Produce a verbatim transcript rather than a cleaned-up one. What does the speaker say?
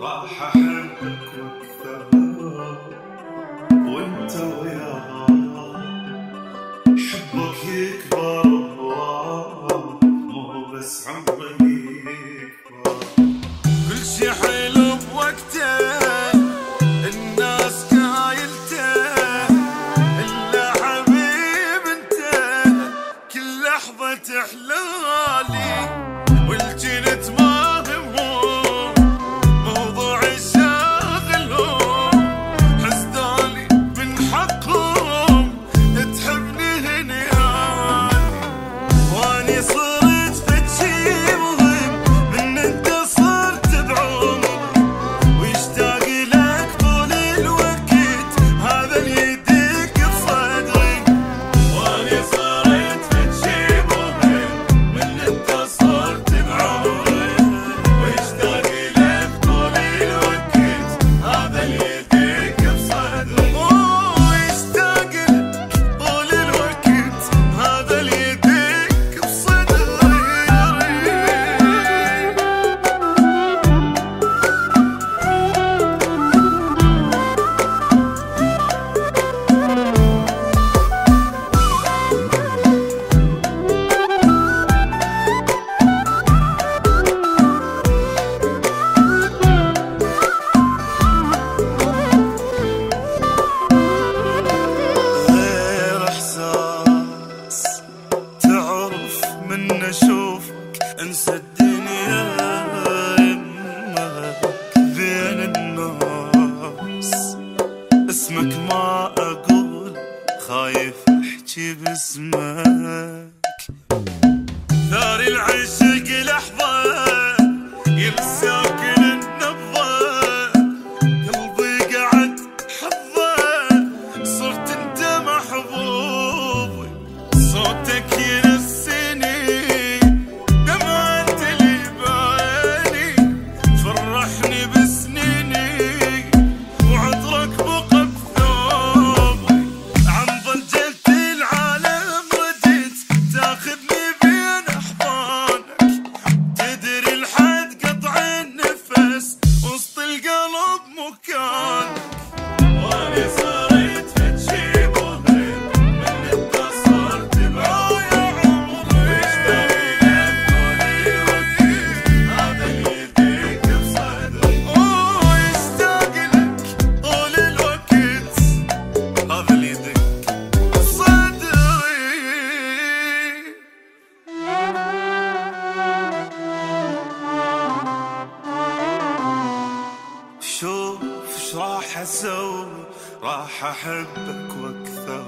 راح احبك واكثر وانت وياه حبك يكبر مو بس عمري يكبر. كل شي حلو بوقته الناس قايلته الا حبيب انت كل لحظة تحلالي والجنت ما همهم موضوع الشاغلهم حسدالي من حقهم تحبني هنيالي واني صرت فتشي مهم من انت صرت بعمري ويشتاق لك طول الوقت هذا اللي يدق بصدري واني صرت فتشي مهم من انت صرت بعمري ويشتاق لك طول الوقت هذا اللي يدق بصدري ويشتاق لك طول الوقت هذا اللي يدق بصدري. غير احساس تعرف من اشوفك انسى الدنيا يمك بين الناس اسمك ما اقول خايف احكي باسمك ثاري العشق لحظة ينساك النبضة قلبي قعد حظه صرت انت محبوبي صوتك ينسيني دمعة اللي بعيني فرحني بسنيني وعطرك بقى بثوبي عن ضجة العالم رديت تاخذني بين احضانك تدري لحد قطع النفس وسط القلب مكانك واني صرت فتشي مهم من انت صرت بعمري ويشتاق لك طول الوقت هذا اللي يدق بصدري ويشتاق لك طول الوقت هذا اللي يدق بصدري. شوف ايش راح اسوي راح احبك واكثر